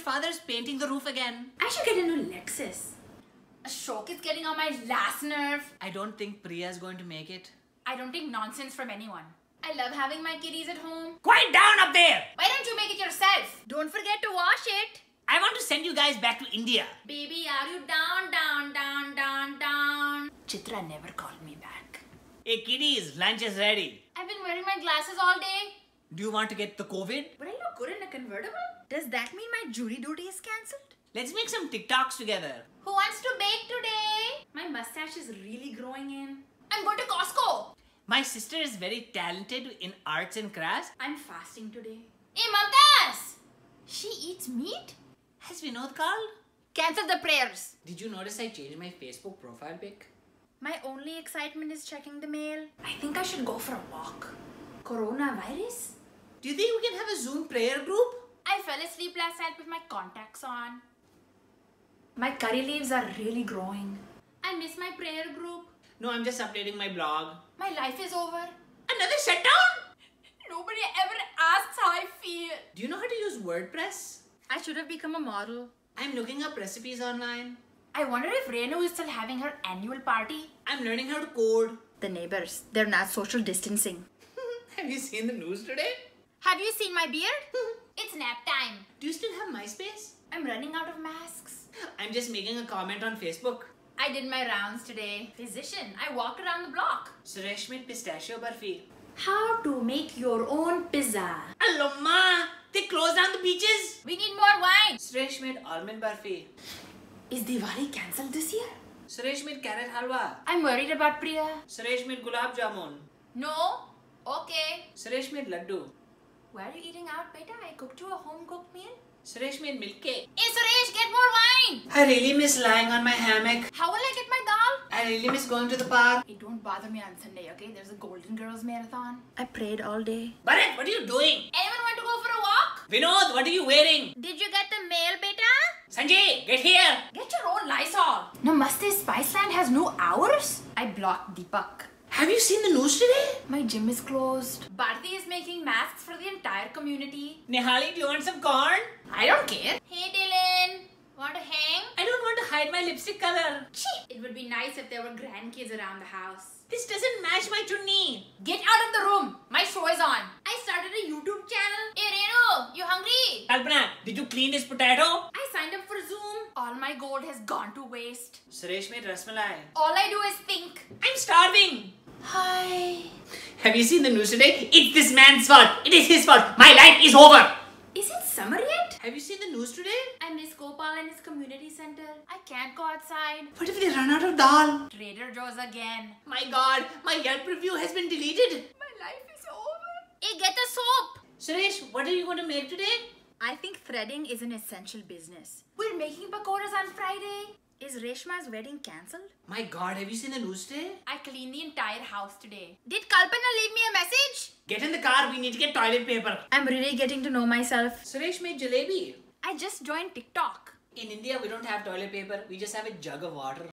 father's painting the roof again. I should get a new Lexus. Ashok is getting on my last nerve. I don't think Priya is going to make it. I don't take nonsense from anyone. I love having my kitties at home. Quiet down up there! Why don't you make it yourself? Don't forget to wash it. I want to send you guys back to India. Baby, are you down? Chitra never called me back. Hey kiddies, lunch is ready. I've been wearing my glasses all day. Do you want to get the COVID? Would I look good in a convertible? Does that mean my jury duty is cancelled? Let's make some TikToks together. Who wants to bake today? My mustache is really growing in. I'm going to Costco. My sister is very talented in arts and crafts. I'm fasting today. Hey, Mamtas! She eats meat? Has Vinod called? Cancel the prayers. Did you notice I changed my Facebook profile pic? My only excitement is checking the mail. I think I should go for a walk. Coronavirus? Do you think we can have a Zoom prayer group? I fell asleep last night with my contacts on. My curry leaves are really growing. I miss my prayer group. No, I'm just updating my blog. My life is over. Another shutdown? Nobody ever asks how I feel. Do you know how to use WordPress? I should have become a model. I'm looking up recipes online. I wonder if Renu is still having her annual party. I'm learning how to code. The neighbors, they're not social distancing. Have you seen the news today? Have you seen my beard? It's nap time. Do you still have MySpace? I'm running out of masks. I'm just making a comment on Facebook. I did my rounds today. Physician, I walked around the block. Suresh made pistachio barfi. How to make your own pizza. Hello, Ma! They closed down the beaches! We need more wine. Suresh made almond barfi. Is Diwali cancelled this year? Suresh made carrot halwa. I'm worried about Priya. Suresh made gulab jamun. No? Okay. Suresh made laddu. Where are you eating out, beta? I cooked you a home-cooked meal. Suresh made milk cake. Hey, Suresh, get more wine. I really miss lying on my hammock. How will I get my dal? I really miss going to the park. Hey, don't bother me on Sunday, okay? There's a Golden Girls marathon. I prayed all day. Bharat, what are you doing? Anyone want to go for a walk? Vinod, what are you wearing? Did you get the mail, beta? Sanjay, get here! Get your own Lysol. Namaste Spiceland has no hours? I blocked Deepak. Have you seen the news today? My gym is closed. Bharti is making masks for the entire community. Nihali, do you want some corn? I don't care. Hey Dylan, want to hang? I don't want to hide my lipstick color. It would be nice if there were grandkids around the house. This doesn't match my chunni. Get out of the room. My show is on. I started a YouTube channel. Hey Renu, you hungry? Kalpana, did you clean this potato? I signed up for Zoom. All my gold has gone to waste. Suresh made rasmalai. All I do is think. I'm starving. Hi. Have you seen the news today? It's this man's fault. It is his fault. My life is over. Is it summer yet? Have you seen the news today? I miss Gopal and his community center. I can't go outside. What if they run out of dal? Trader Joe's again. My God, my Yelp review has been deleted. My life is over. Hey, get the soap. Suresh, what are you going to make today? I think threading is an essential business. We're making pakoras on Friday. Is Reshma's wedding cancelled? My God, have you seen the news today? I cleaned the entire house today. Did Kalpana leave me a message? Get in the car, we need to get toilet paper. I'm really getting to know myself. Suresh made jalebi. I just joined TikTok. In India, we don't have toilet paper, we just have a jug of water.